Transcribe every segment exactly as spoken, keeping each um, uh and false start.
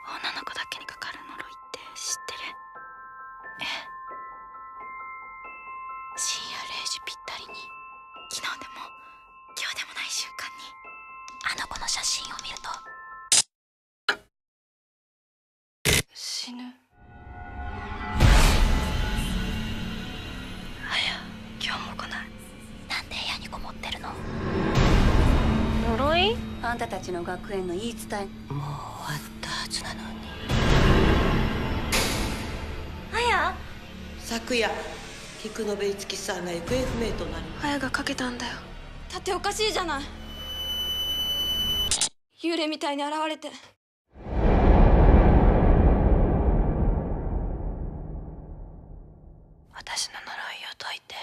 女の子だけにかかる呪いって知ってる？ええ。深夜れいじぴったりに、昨日でも今日でもない瞬間にあの子の写真を見ると死ぬ。あや、今日も来ない。なんで部屋にこもってるの？呪い？ あんたたちの学園の言い伝え。 もう終わったはずなのに。 あや、 昨夜菊野部一樹さんが行方不明となり、 あやがかけたんだよ。 だっておかしいじゃない。幽霊みたいに現れて。 私の呪いを解いて。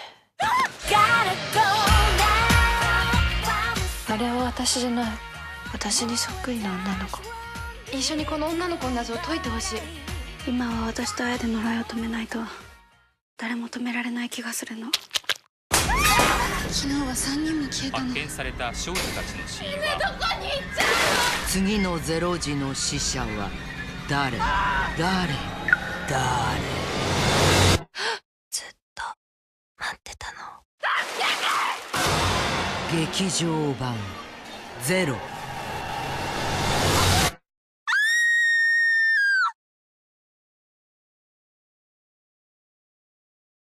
あれは私じゃない。私にそっくりな女の子。 一緒にこの女の子の謎を解いてほしい。 今は私とあやで呪いを止めないと誰も止められない気がするの。昨日はさんにんも消えたの。 発見された少女たちの死因は。 次のゼロ時の死者は誰？誰？誰？ ずっと待ってたの。 劇場版ゼロ。